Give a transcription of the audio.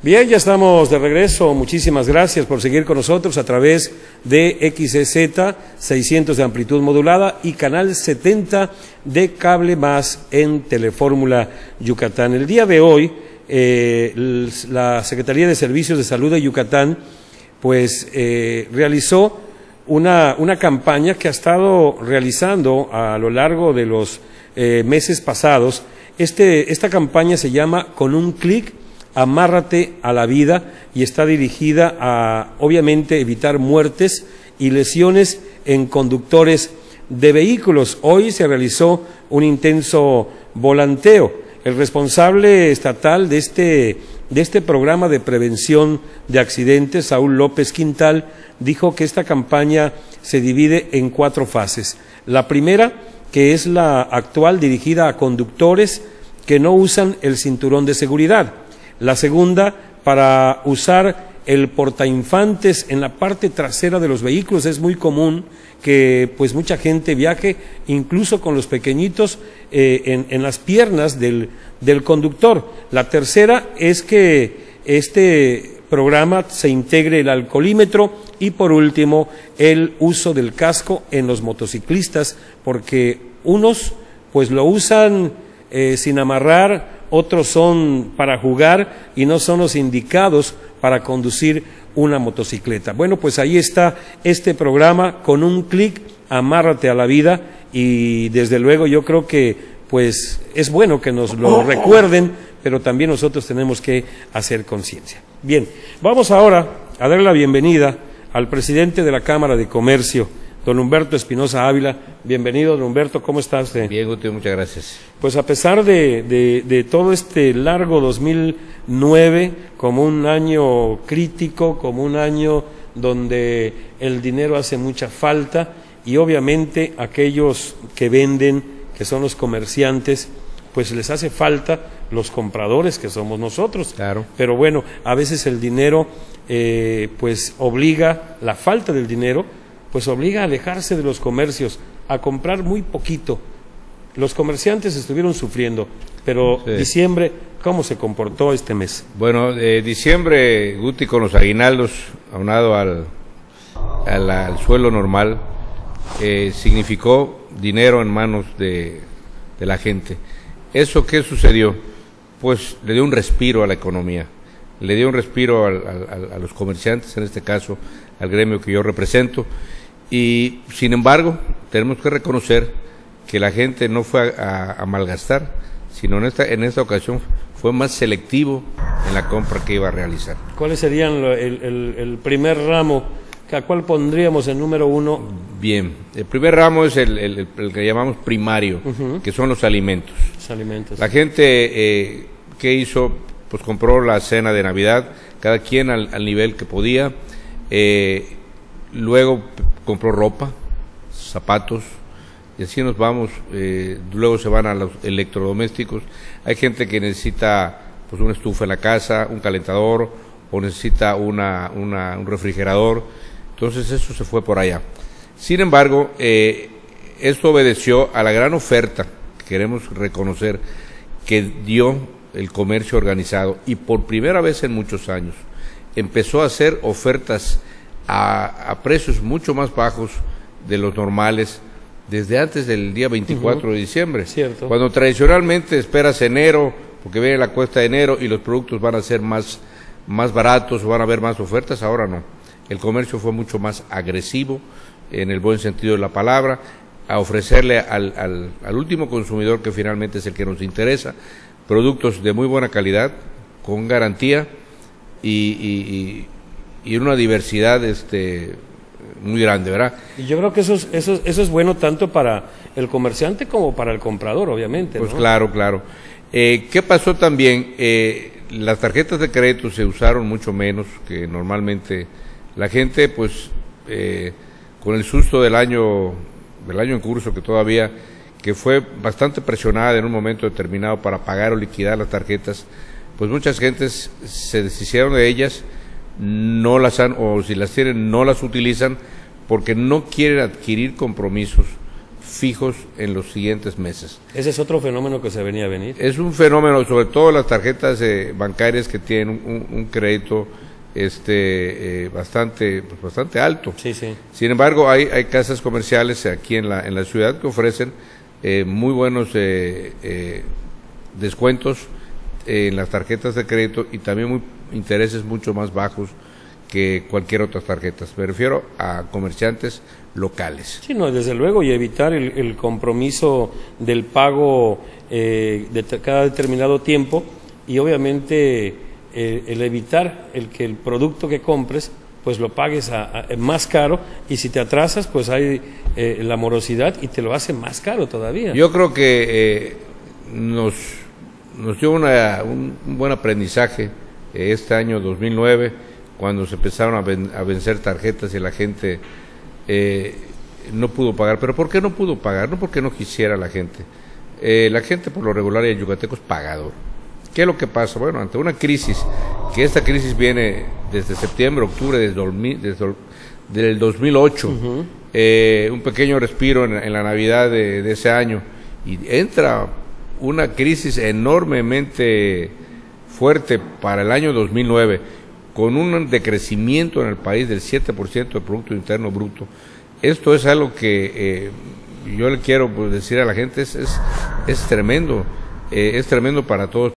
Bien, ya estamos de regreso. Muchísimas gracias por seguir con nosotros a través de XZ 600 de amplitud modulada y canal 70 de Cable Más en Telefórmula Yucatán. El día de hoy, la Secretaría de Servicios de Salud de Yucatán realizó una campaña que ha estado realizando a lo largo de los meses pasados. Esta campaña se llama Con un clic, amárrate a la vida, y está dirigida a, obviamente, evitar muertes y lesiones en conductores de vehículos. Hoy se realizó un intenso volanteo. El responsable estatal de este programa de prevención de accidentes, Saúl López Quintal, dijo que esta campaña se divide en 4 fases. La primera, que es la actual, dirigida a conductores que no usan el cinturón de seguridad. La segunda, para usar el portainfantes en la parte trasera de los vehículos. Es muy común que mucha gente viaje incluso con los pequeñitos en las piernas del conductor. La tercera es que este programa se integre el alcoholímetro, y por último el uso del casco en los motociclistas, porque unos lo usan sin amarrar, otros son para jugar y no son los indicados para conducir una motocicleta. Bueno, pues ahí está este programa, Con un clic, amárrate a la vida, y desde luego yo creo que es bueno que nos lo recuerden, pero también nosotros tenemos que hacer conciencia. Bien, vamos ahora a darle la bienvenida al presidente de la Cámara de Comercio, don Humberto Espinosa Ávila. Bienvenido, don Humberto, ¿cómo está usted? Bien, Guti, muchas gracias. Pues a pesar de todo este largo 2009, como un año crítico, como un año donde el dinero hace mucha falta, y obviamente aquellos que venden, que son los comerciantes, les hace falta, los compradores, que somos nosotros. Claro. Pero bueno, a veces el dinero obliga, la falta del dinero obliga a alejarse de los comercios, a comprar muy poquito. Los comerciantes estuvieron sufriendo, pero sí. Diciembre, ¿cómo se comportó este mes? Bueno, diciembre, Guti, con los aguinaldos aunado al sueldo normal, significó dinero en manos de la gente. ¿Eso qué sucedió? Le dio un respiro a la economía, le dio un respiro a los comerciantes, en este caso al gremio que yo represento, y sin embargo tenemos que reconocer que la gente no fue a malgastar, sino en esta ocasión fue más selectivo en la compra que iba a realizar. ¿Cuáles serían el primer ramo? ¿A cuál pondríamos el número 1? Bien, el primer ramo es el que llamamos primario, que son los alimentos. Los alimentos. La gente, ¿qué hizo? Compró la cena de Navidad, cada quien al nivel que podía. Luego compró ropa, zapatos, y así nos vamos. Luego se van a los electrodomésticos. Hay gente que necesita una estufa en la casa, un calentador, o necesita un refrigerador. Entonces eso se fue por allá. Sin embargo, esto obedeció a la gran oferta que queremos reconocer que dio el comercio organizado, y por primera vez en muchos años empezó a hacer ofertas a precios mucho más bajos de los normales desde antes del día 24 de diciembre. Cierto. Cuando tradicionalmente esperas enero, porque viene la cuesta de enero y los productos van a ser más baratos o van a haber más ofertas, ahora no. El comercio fue mucho más agresivo, en el buen sentido de la palabra, a ofrecerle al último consumidor, que finalmente es el que nos interesa, productos de muy buena calidad, con garantía y una diversidad muy grande, ¿verdad? Y yo creo que eso es bueno tanto para el comerciante como para el comprador, obviamente, ¿no? Claro. ¿Qué pasó también? Las tarjetas de crédito se usaron mucho menos que normalmente. La gente, con el susto del año en curso, que fue bastante presionada en un momento determinado para pagar o liquidar las tarjetas, muchas gentes se deshicieron de ellas, no las o si las tienen, no las utilizan, porque no quieren adquirir compromisos fijos en los siguientes meses. Ese es otro fenómeno que se venía a venir. Es un fenómeno, sobre todo las tarjetas bancarias que tienen un crédito bastante alto. Sí, sí. Sin embargo, hay casas comerciales aquí en la ciudad que ofrecen muy buenos descuentos en las tarjetas de crédito y también intereses mucho más bajos que cualquier otra tarjeta. Me refiero a comerciantes locales. Sí, no, desde luego, y evitar el compromiso del pago de cada determinado tiempo, y obviamente el evitar que el producto que compres pues lo pagues más caro, y si te atrasas pues hay la morosidad y te lo hace más caro todavía. Yo creo que nos dio un buen aprendizaje este año 2009, cuando se empezaron a vencer tarjetas y la gente no pudo pagar. ¿Pero por qué no pudo pagar? No porque no quisiera la gente. La gente por lo regular y el yucateco es pagador. ¿Qué es lo que pasa? Bueno, ante una crisis, que esta crisis viene desde septiembre, octubre del 2008, un pequeño respiro en la Navidad de ese año, y entra una crisis enormemente fuerte para el año 2009, con un decrecimiento en el país del 7% del Producto Interno Bruto. Esto es algo que yo le quiero decir a la gente, es tremendo para todos.